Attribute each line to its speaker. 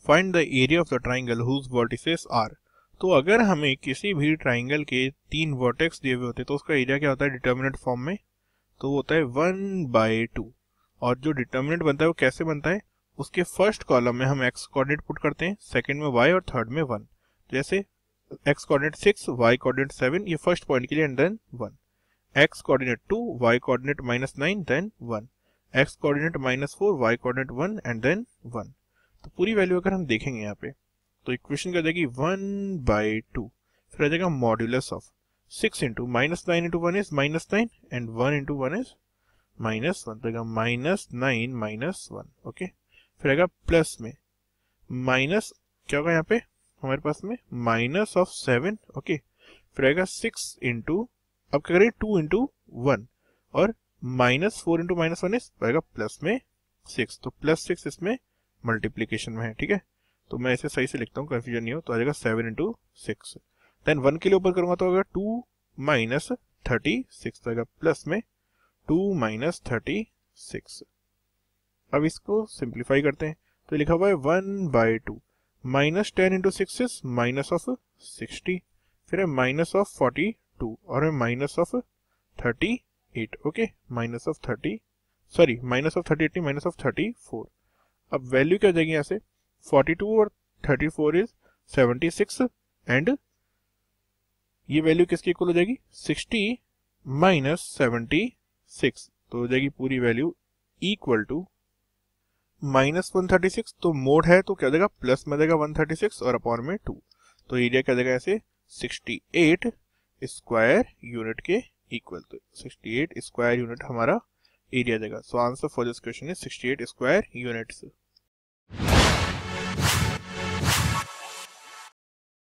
Speaker 1: Find the area of the triangle whose vertices are. तो अगर हमें किसी भी ट्राइंगल के 3 वर्टेक्स दिए हुए होते हैं तो उसका एरिया क्या होता है डिटर्मिनेंट फॉर्म में, तो वो होता है 1/2। और जो डिटर्मिनेंट बनता है वो कैसे बनता है, उसके फर्स्ट कॉलम में हम एक्स कोऑर्डिनेट पुट करते हैं, सेकंड में वाई और थर्ड में 1। जैसे एक्स कोऑर्डिनेट 6, वाई कोऑर्डिनेट 7, ये फर्स्ट पॉइंट के लिए, and then 1। X coordinate 2, y coordinate -9, then 1। X coordinate -4, y coordinate 1, and then 1। तो पूरी वैल्यू अगर हम देखेंगे यहाँ पे तो इक्वेशन क्या जाएगी 1/2, फिर आ जाएगा modulus of 6 into -9 into 1 is -9 and 1 into 1 is -1, तो -9 -1। ओके, फिर आएगा प्लस में माइनस, क्या होगा यहाँ पे हमारे पास में माइनस ऑफ 7। ओके, फिर आएगा 6 इंटू, अब क्या करें 2 इंटू 1, और -4 इंटू -1 इस आएगा प्लस में 6, तो +6 इसमें मल्टीप्लीकेशन में है। ठीक है, तो मैं इसे सही से लिखता हूँ, कंफ्यूजन नहीं हो, तो आ जाएगा 7 इंटू 6। देन 1 के लिए ऊपर करूंगा तो होगा 2 माइनस 36, तो आएगा प्लस में 2 माइनस 36। अब इसको सिंप्लीफाई करते हैं, तो लिखा हुआ है 1/2 -10 इंटू 6 इज माइनस ऑफ 60, फिर है माइनस ऑफ 42 और है minus of 38। Okay, minus of 38 नहीं, माइनस ऑफ 34। अब वैल्यू क्या हो जाएगी यहाँ से, 42 और 34 इज 76, एंड ये वैल्यू किसकी इक्वल हो जाएगी 60 माइनस 76, तो हो जाएगी पूरी वैल्यू इक्वल टू -136। तो मोड है तो क्या हो जाएगा प्लस में जाएगा 136 और अपॉन में 2, तो एरिया क्या जाएगा ऐसे 68 स्क्वायर यूनिट के इक्वल, तो 68 स्क्वायर यूनिट हमारा एरिया देगा। So answer for this question is 68 square units.